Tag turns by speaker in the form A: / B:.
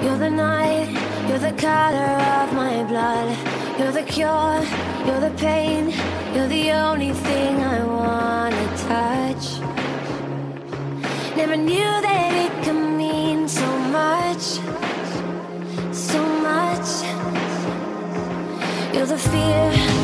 A: You're the night, you're the color of my blood. You're the cure, you're the pain. You're the only thing I wanna touch. Never knew that it could mean so much, so much. You're the fear,